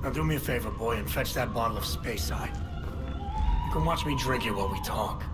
Now do me a favor, boy, and fetch that bottle of Speyside. You can watch me drink it while we talk.